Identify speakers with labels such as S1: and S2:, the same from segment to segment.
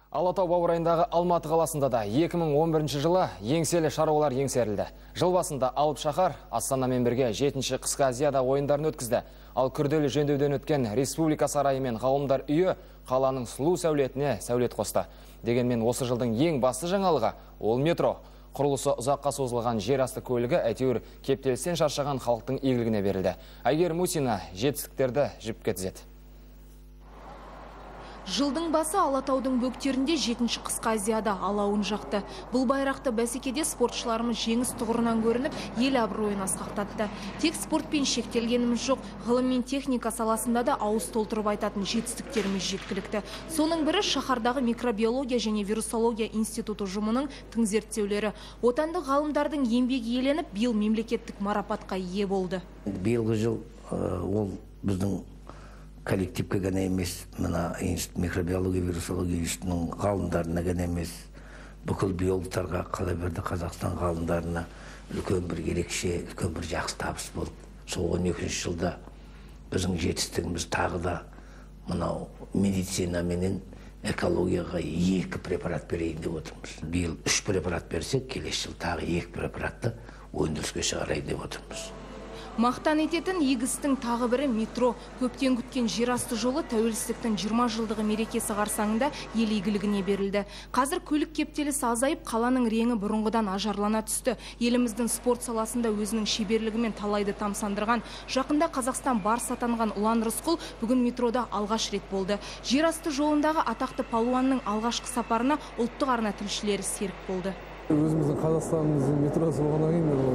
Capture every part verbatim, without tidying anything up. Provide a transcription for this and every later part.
S1: Алатау баурайындағы Алматы қаласында да екі мың он бірінші жылы еңселі шаруалар еңсерілді. Жыл басында Алып шаһар Астанамен бірге жетінші қысқы Азияда ойындарын өткізді. Ал күрделі жөндеуден өткен Республика сарайы мен ғалымдар үйі қаланың сұлу сәулетіне сәулет қосты. Дегенмен осы жылдың ең басты жаңалығы ол метро. Құрылысы ұзаққа созылған жер асты көлігі әйтеуір кептелістен шаршаған халықтың игілігіне берілді. Әйгерім Мусина жетістіктерді жіпке тізеді.
S2: Жылдың басы Алатаудың бөктерінде жетінші қысқы Азияда алауын жақты. Бұл байрақты бәсекеде спортшыларымыз жеңіс тұғырынан көрініп, ел абыройын асқақтатты. Тек спортпен шектелгеніміз жоқ, ғылым мен техника саласында да ауыз толтырып айтатын жетістіктеріміз жеткілікті. Соның бірі шаһардағы микробиология және вирусология институты ұжымының тың зерттеулері. Отандық ғалымдардың еңбегі еленіп, биыл мемлекеттік марапатқа ие болды.
S3: Биылғы жыл ол біздің коллективке ғана емес, мына микробиология, вирусология институтының ғалымдарына ғана емес, бүкіл биологтарға, қала берді Қазақстан ғалымдарына үлкен бір ерекше, үлкен бір жақсы табыс болды. Сол он екінші жылда біздің жетістігіміз тағы да мынау медицина менен экологияға екі препарат берейін деп отырмыз. Биыл үш препарат берсек, келесі жыл тағы екі препаратты өндіріске шығарайын деп отырмыз.
S2: Мақтан ететін егістің тағы бірі метро. Көптен күткен жер асты жолы тәуелсіздіктің жиырма жылдығы мерекесі қарсаңында ел игілігіне берілді. Қазір көлік кептелісі азайып, қаланың реңі бұрынғыдан ажарлана түсті. Еліміздің спорт саласында өзінің шеберлігімен талайды тамсандырған, жақында Қазақстан барыс атанған Ұлан Рысқұл бүгін метрода алғаш рет болды. Жер асты жолындағы атақты палуанның алғашқы сапарына ұлттық арна тілшілері серік болды.
S4: Өзіміздің Қазақстанымыздың метросы болғаннан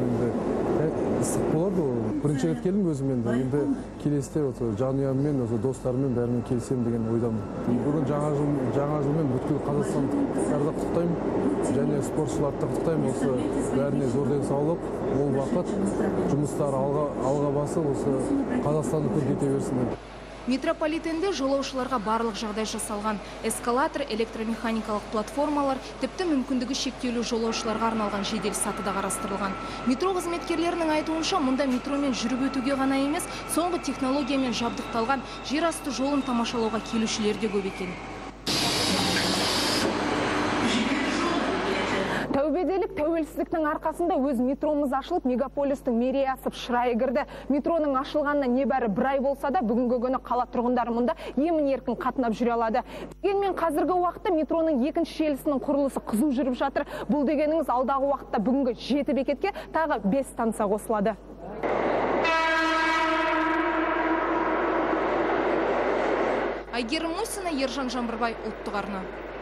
S4: кейін ыстық болады. Бірінші рет келдім өзімен де. Енді келесіде жанұяммен, достарыммен бәрімен келсем деген ойдамын. Бүгін жаңа жыл, жаңа жылмен бүткіл қазақстандықтарды құттықтаймын және спортшыларды құттықтаймын. Осы бәріне зор денсаулық, мол бақыт, жұмыстар алға, алға басып, осы Қазақстанды көркейте берсін.
S2: Метрополитенде жолаушыларға барлық жағдай жасалған. Эскалатор, электромеханикалық платформалар, тіпті мүмкіндігі шектеулі жолаушыларға арналған жедел саты да қарастырылған. Метро қызметкерлерінің айтуынша, мұнда метромен жүріп өтуге ғана емес, соңғы технологиямен жабдықталған жер асты жолын тамашалауға келушілер де көп екен.
S5: Тәубеделік тәуелсіздіктің арқасында өз метромыз ашылып, мегаполистің мерейі асып шырайы кірді. Метроның ашылғанына небәрі бір ай болса да, бүгінгі күні қала тұрғындары мұнда емін-еркін қатынап жүре алады. Дегенмен қазіргі уақытта метроның екінші желісінің құрылысы қызу жүріп жатыр. Бұл дегеніңіз алдағы уақытта бүгінгі жеті бекетке тағы бес станция қосылады.
S2: Әйгерім Мусина, Ержан Жамбырбай, ұлттық арна.